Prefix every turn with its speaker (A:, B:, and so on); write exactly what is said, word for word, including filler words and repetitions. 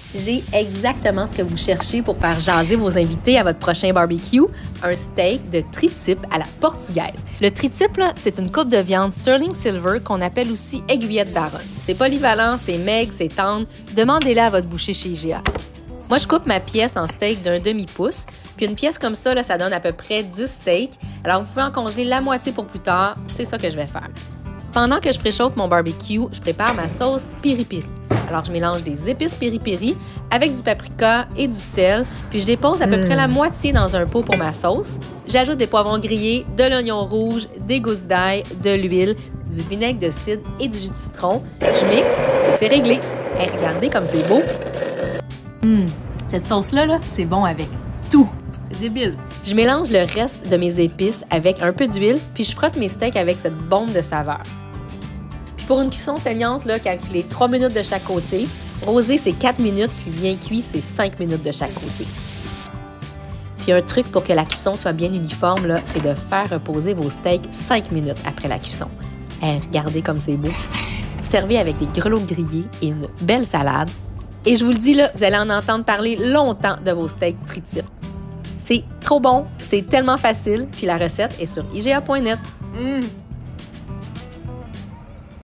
A: J'ai exactement ce que vous cherchez pour faire jaser vos invités à votre prochain barbecue, un steak de tri-tip à la portugaise. Le tri-tip, c'est une coupe de viande Sterling Silver qu'on appelle aussi aiguillette baronne. C'est polyvalent, c'est maigre, c'est tendre. Demandez-le à votre boucher chez I G A. Moi, je coupe ma pièce en steak d'un demi-pouce, puis une pièce comme ça, là, ça donne à peu près dix steaks. Alors, vous pouvez en congeler la moitié pour plus tard. C'est ça que je vais faire. Pendant que je préchauffe mon barbecue, je prépare ma sauce piri-piri. Alors, je mélange des épices piri-piri avec du paprika et du sel, puis je dépose à peu près la moitié dans un pot pour ma sauce. J'ajoute des poivrons grillés, de l'oignon rouge, des gousses d'ail, de l'huile, du vinaigre de cidre et du jus de citron. Je mixe et c'est réglé. Hey, regardez comme c'est beau! Hum, cette sauce-là, là, c'est bon avec tout. C'est débile. Je mélange le reste de mes épices avec un peu d'huile, puis je frotte mes steaks avec cette bombe de saveur. Pour une cuisson saignante, là, calculez trois minutes de chaque côté. Rosé, c'est quatre minutes, puis bien cuit, c'est cinq minutes de chaque côté. Puis un truc pour que la cuisson soit bien uniforme, c'est de faire reposer vos steaks cinq minutes après la cuisson. Hey, regardez comme c'est beau. Servez avec des grelots grillés et une belle salade. Et je vous le dis, là, vous allez en entendre parler longtemps de vos steaks tri-tip. C'est trop bon, c'est tellement facile, puis la recette est sur I G A point net. Mmh.